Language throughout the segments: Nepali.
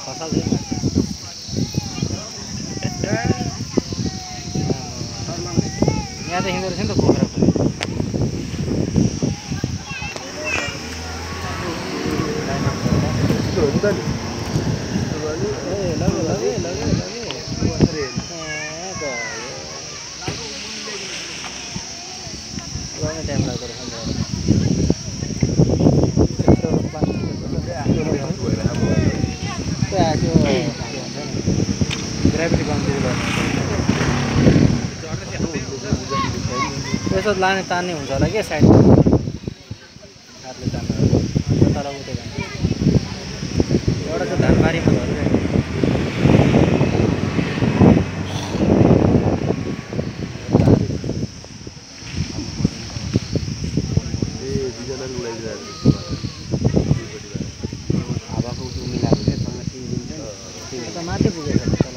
खसाल चाहिँ यहाँदेखि रहेछ नि त पोखरा पनि टाइम लाग्दो रहेछ ग्राभिटी यसो लाने तान्ने हुन्छ होला क्या साइडमा हातले तान्नु तर उतै जान्छ एउटा चाहिँ धानबारीमा झरिरहेको हावाको उठु मिलाएको थियो सँग दिन्छ नि त माथि पुगेछ तल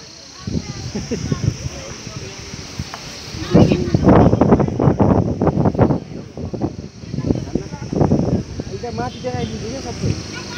माथि देखाइदिन्छु क्या सबै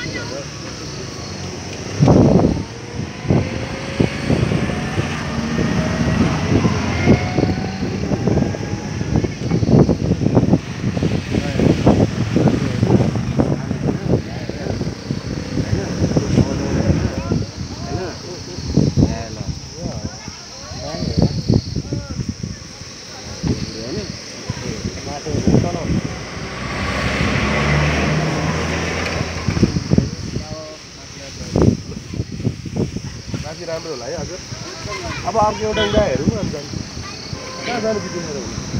राम्रो होला है हजुर अब अर्को एउटा उडा हेरौँ न अन्त कहाँ जानु बितिन्छ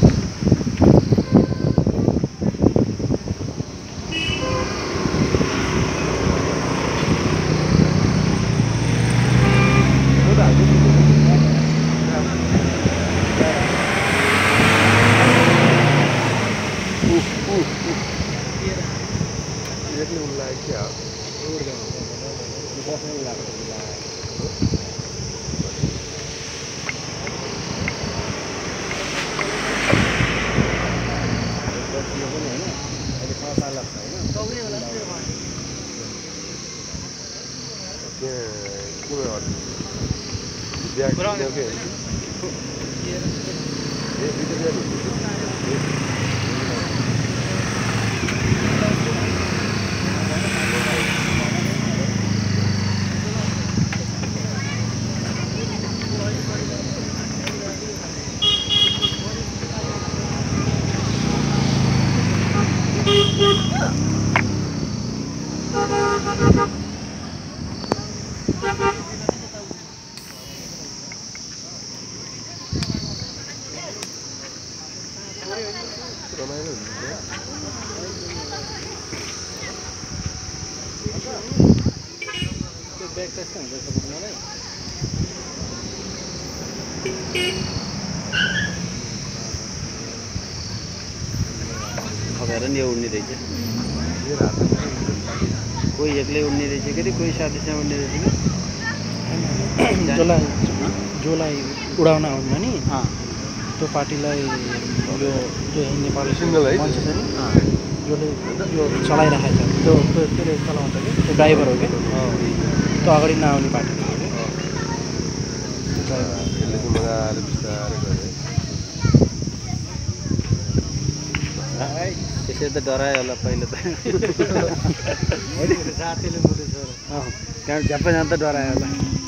खबर नि उड्ने रहेछ कोही एक्लै उड्ने रहेछ कि कोही साथीसँग उड्ने रहेछ कि जसलाई उडाउन आउनु नि त्यो पार्टीलाई यो जो नेपाली सिङ्गल है मान्छे छ नि जसले यो चलाइरहेको छ त्यसले चलाउँछ कि त्यो ड्राइभर हो कि त्यो अगाडि नआउने पार्टी हो कि त्यसै त डरायो होला पहिला त साथीले मुटु छोरो कहाँ झ्याप्पै जाँदा डरायो होला